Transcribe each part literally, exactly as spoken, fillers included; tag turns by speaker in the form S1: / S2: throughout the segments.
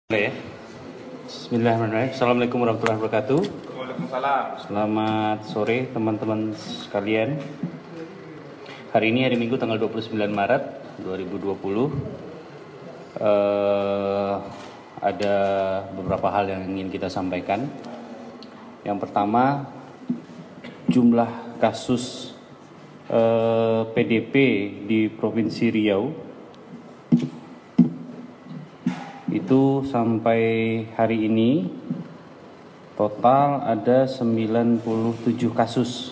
S1: Ya. Bismillahirrahmanirrahim. Assalamualaikum warahmatullahi wabarakatuh.
S2: Waalaikumsalam.
S1: Selamat sore teman-teman sekalian. Hari ini hari Minggu tanggal dua puluh sembilan Maret dua ribu dua puluh. Uh, ada beberapa hal yang ingin kita sampaikan. Yang pertama, jumlah kasus uh, P D P di Provinsi Riau itu sampai hari ini total ada sembilan puluh tujuh kasus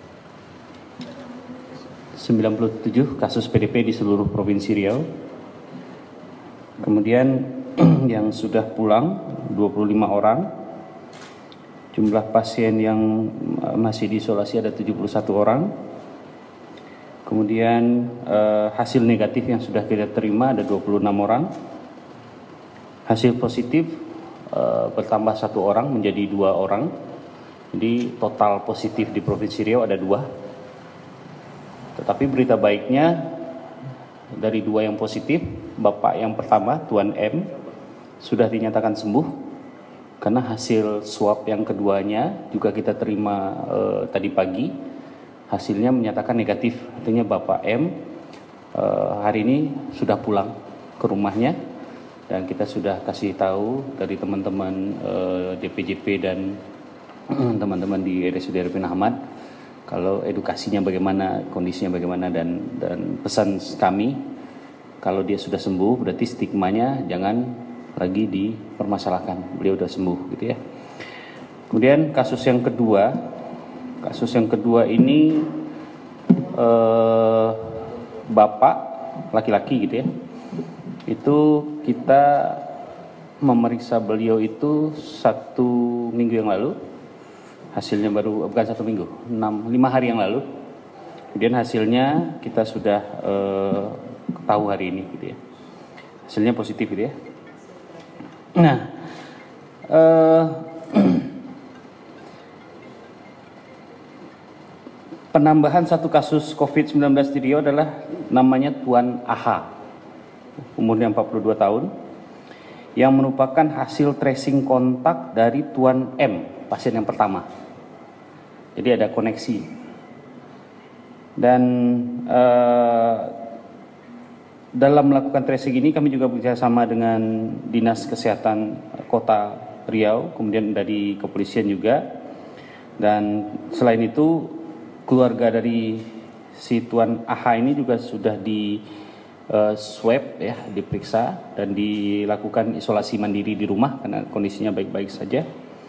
S1: sembilan puluh tujuh kasus P D P di seluruh Provinsi Riau. Kemudian yang sudah pulang dua puluh lima orang. Jumlah pasien yang masih diisolasi ada tujuh puluh satu orang. Kemudian eh, hasil negatif yang sudah kita terima ada dua puluh enam orang. Hasil positif e, bertambah satu orang menjadi dua orang. Jadi total positif di Provinsi Riau ada dua. Tetapi berita baiknya dari dua yang positif, Bapak yang pertama, Tuan M, sudah dinyatakan sembuh. Karena hasil swab yang keduanya juga kita terima e, tadi pagi. Hasilnya menyatakan negatif. Artinya Bapak M e, hari ini sudah pulang ke rumahnya. Dan kita sudah kasih tahu dari teman-teman eh, D P J P dan teman-teman di R S U D Arifin Ahmad kalau edukasinya bagaimana, kondisinya bagaimana, dan dan pesan kami kalau dia sudah sembuh berarti stigmanya jangan lagi dipermasalahkan, beliau sudah sembuh gitu ya. Kemudian kasus yang kedua, kasus yang kedua ini eh, bapak laki-laki gitu ya. Itu kita memeriksa beliau itu satu minggu yang lalu, hasilnya baru bukan satu minggu, enam lima hari yang lalu. Kemudian hasilnya kita sudah eh, tahu hari ini, gitu ya. Hasilnya positif, gitu ya. Nah, eh, penambahan satu kasus covid sembilan belas di Riau adalah namanya Tuan A H. Umurnya empat puluh dua tahun, yang merupakan hasil tracing kontak dari Tuan M, pasien yang pertama. Jadi ada koneksi. Dan eh, dalam melakukan tracing ini kami juga bekerjasama dengan Dinas Kesehatan Kota Riau, kemudian dari kepolisian juga. Dan selain itu keluarga dari si Tuan A H ini juga sudah di Uh, swab ya, diperiksa dan dilakukan isolasi mandiri di rumah karena kondisinya baik-baik saja.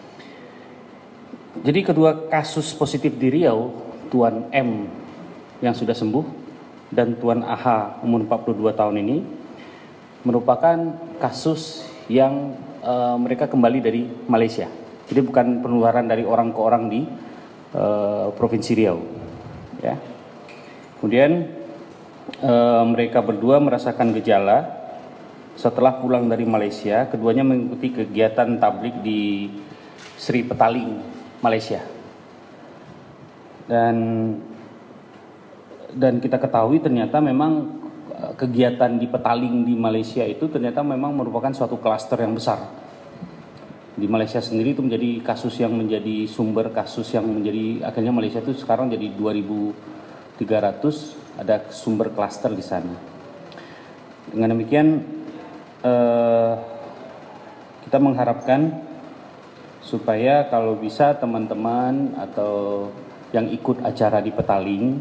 S1: Jadi kedua kasus positif di Riau, Tuan M yang sudah sembuh dan Tuan A H umur empat puluh dua tahun ini merupakan kasus yang uh, mereka kembali dari Malaysia. Jadi bukan penularan dari orang ke orang di uh, Provinsi Riau ya. Kemudian E, mereka berdua merasakan gejala setelah pulang dari Malaysia. Keduanya mengikuti kegiatan tablik di Sri Petaling, Malaysia. Dan dan kita ketahui ternyata memang kegiatan di Petaling di Malaysia itu ternyata memang merupakan suatu klaster yang besar. Di Malaysia sendiri itu menjadi kasus yang menjadi sumber kasus yang menjadi akhirnya Malaysia itu sekarang jadi dua ribu tiga ratus. Ada sumber klaster di sana. Dengan demikian eh, kita mengharapkan supaya kalau bisa teman-teman atau yang ikut acara di Petaling,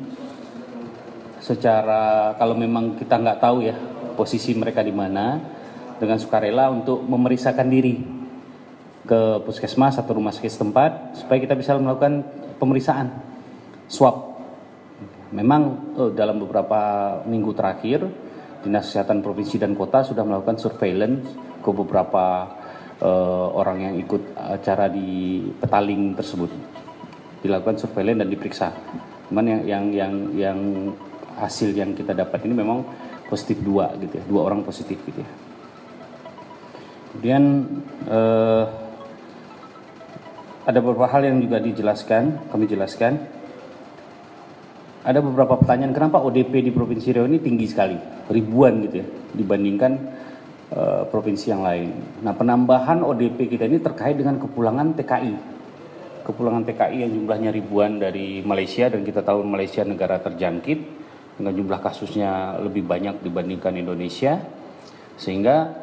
S1: secara kalau memang kita nggak tahu ya posisi mereka di mana, dengan sukarela untuk memeriksakan diri ke puskesmas atau rumah sakit setempat supaya kita bisa melakukan pemeriksaan swab. Memang eh, dalam beberapa minggu terakhir Dinas Kesehatan Provinsi dan Kota sudah melakukan surveillance ke beberapa eh, orang yang ikut acara di Petaling tersebut. Dilakukan surveillance dan diperiksa. Cuman yang yang yang yang hasil yang kita dapat ini memang positif dua gitu ya, dua orang positif gitu ya. Kemudian eh, ada beberapa hal yang juga dijelaskan, kami jelaskan. Ada beberapa pertanyaan, kenapa O D P di Provinsi Riau ini tinggi sekali, ribuan gitu ya, dibandingkan uh, provinsi yang lain. Nah, penambahan O D P kita ini terkait dengan kepulangan T K I. Kepulangan T K I yang jumlahnya ribuan dari Malaysia, dan kita tahu Malaysia negara terjangkit dengan jumlah kasusnya lebih banyak dibandingkan Indonesia, sehingga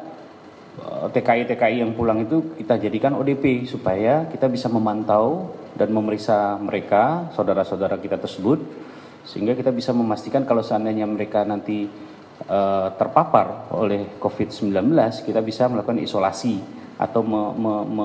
S1: T K I-T K I yang pulang itu kita jadikan O D P supaya kita bisa memantau dan memeriksa mereka, saudara-saudara kita tersebut, sehingga kita bisa memastikan kalau seandainya mereka nanti uh, terpapar oleh covid sembilan belas, kita bisa melakukan isolasi atau me, me, me,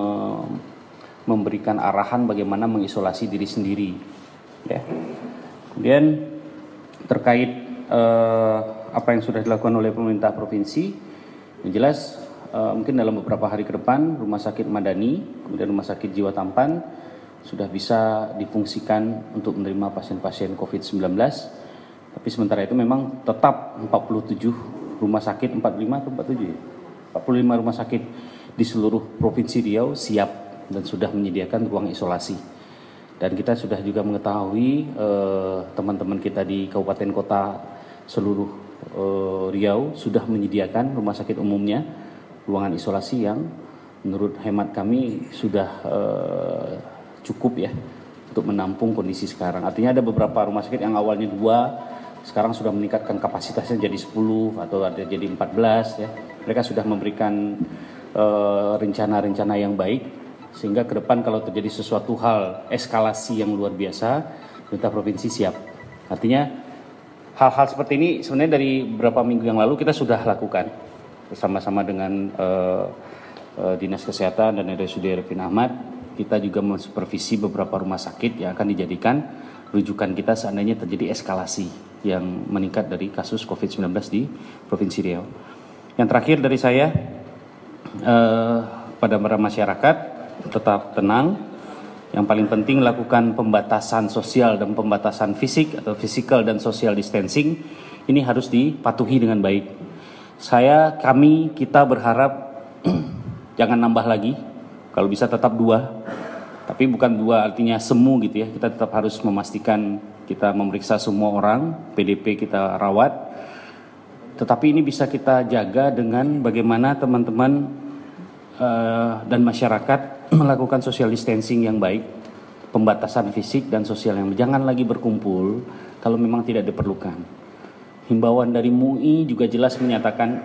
S1: memberikan arahan bagaimana mengisolasi diri sendiri. Ya. Kemudian terkait uh, apa yang sudah dilakukan oleh pemerintah provinsi, yang jelas uh, mungkin dalam beberapa hari ke depan Rumah Sakit Madani, kemudian Rumah Sakit Jiwa Tampan sudah bisa difungsikan untuk menerima pasien-pasien covid sembilan belas. Tapi sementara itu memang tetap empat puluh tujuh rumah sakit, empat puluh lima atau empat puluh tujuh ya? empat puluh lima rumah sakit di seluruh Provinsi Riau siap dan sudah menyediakan ruang isolasi. Dan kita sudah juga mengetahui eh, teman-teman kita di kabupaten kota seluruh eh, Riau sudah menyediakan rumah sakit umumnya ruangan isolasi yang menurut hemat kami sudah eh, cukup ya untuk menampung kondisi sekarang. Artinya ada beberapa rumah sakit yang awalnya dua, sekarang sudah meningkatkan kapasitasnya jadi sepuluh atau ada jadi empat belas ya. Mereka sudah memberikan uh, rencana-rencana yang baik, sehingga ke depan kalau terjadi sesuatu hal eskalasi yang luar biasa, pemerintah provinsi siap. Artinya hal-hal seperti ini sebenarnya dari beberapa minggu yang lalu kita sudah lakukan bersama-sama dengan uh, uh, Dinas Kesehatan dan R S U D Arifin Ahmad. Kita juga mensupervisi beberapa rumah sakit yang akan dijadikan rujukan kita seandainya terjadi eskalasi yang meningkat dari kasus covid sembilan belas di Provinsi Riau. Yang terakhir dari saya, eh, pada para masyarakat tetap tenang. Yang paling penting lakukan pembatasan sosial dan pembatasan fisik atau physical dan social distancing. Ini harus dipatuhi dengan baik. Saya, kami, kita berharap jangan nambah lagi. Kalau bisa tetap dua, tapi bukan dua artinya semu gitu ya. Kita tetap harus memastikan kita memeriksa semua orang, P D P kita rawat. Tetapi ini bisa kita jaga dengan bagaimana teman-teman uh, dan masyarakat melakukan social distancing yang baik, pembatasan fisik dan sosial yang jangan lagi berkumpul kalau memang tidak diperlukan. Himbauan dari M U I juga jelas menyatakan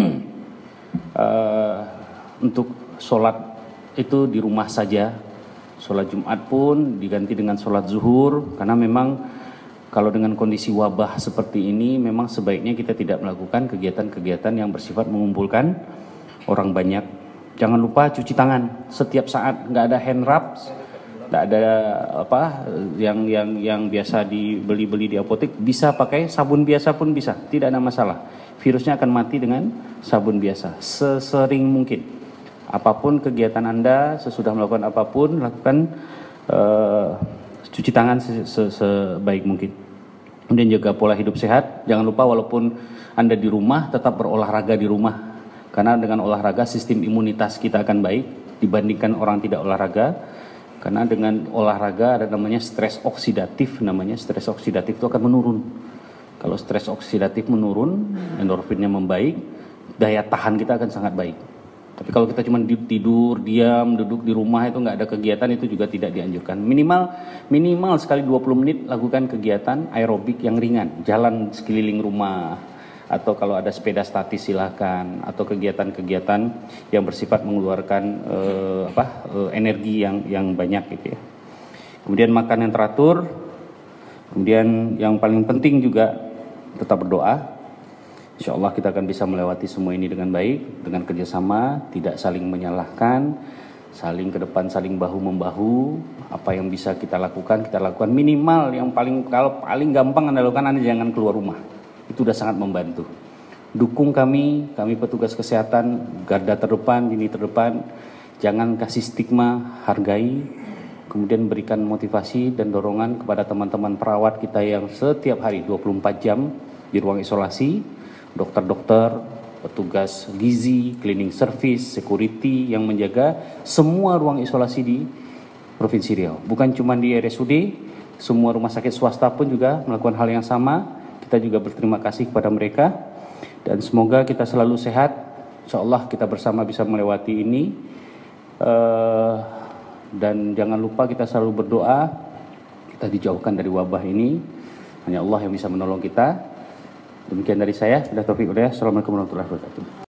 S1: uh, untuk sholat itu di rumah saja. Sholat Jumat pun diganti dengan sholat zuhur, karena memang kalau dengan kondisi wabah seperti ini memang sebaiknya kita tidak melakukan kegiatan-kegiatan yang bersifat mengumpulkan orang banyak. Jangan lupa cuci tangan setiap saat, nggak ada hand rub, nggak ada apa yang yang yang biasa dibeli-beli di apotek, bisa pakai sabun biasa pun bisa, tidak ada masalah. Virusnya akan mati dengan sabun biasa sesering mungkin. Apapun kegiatan Anda, sesudah melakukan apapun, lakukan uh, cuci tangan sebaik mungkin. Kemudian jaga pola hidup sehat. Jangan lupa walaupun Anda di rumah, tetap berolahraga di rumah. Karena dengan olahraga sistem imunitas kita akan baik dibandingkan orang tidak olahraga. Karena dengan olahraga ada namanya stres oksidatif, namanya stres oksidatif itu akan menurun. Kalau stres oksidatif menurun, endorfinnya membaik, daya tahan kita akan sangat baik. Tapi kalau kita cuma tidur, diam, duduk di rumah itu nggak ada kegiatan, itu juga tidak dianjurkan. Minimal minimal sekali dua puluh menit lakukan kegiatan aerobik yang ringan, jalan sekeliling rumah, atau kalau ada sepeda statis silakan, atau kegiatan-kegiatan yang bersifat mengeluarkan eh, apa eh, energi yang yang banyak gitu ya. Kemudian makan yang teratur, kemudian yang paling penting juga tetap berdoa. Insya Allah kita akan bisa melewati semua ini dengan baik, dengan kerjasama, tidak saling menyalahkan, saling ke depan, saling bahu-membahu. Apa yang bisa kita lakukan, kita lakukan. Minimal yang paling, kalau paling gampang Anda lakukan, Anda jangan keluar rumah. Itu sudah sangat membantu. Dukung kami, kami petugas kesehatan, garda terdepan, lini terdepan. Jangan kasih stigma, hargai. Kemudian berikan motivasi dan dorongan kepada teman-teman perawat kita yang setiap hari dua puluh empat jam di ruang isolasi. Dokter-dokter, petugas gizi, cleaning service, security yang menjaga semua ruang isolasi di Provinsi Riau. Bukan cuma di R S U D, semua rumah sakit swasta pun juga melakukan hal yang sama. Kita juga berterima kasih kepada mereka dan semoga kita selalu sehat, insya Allah kita bersama bisa melewati ini. Uh, dan jangan lupa kita selalu berdoa, kita dijauhkan dari wabah ini. Hanya Allah yang bisa menolong kita. Demikian dari saya. Bila taufiq hidayah. Assalamualaikum warahmatullahi wabarakatuh.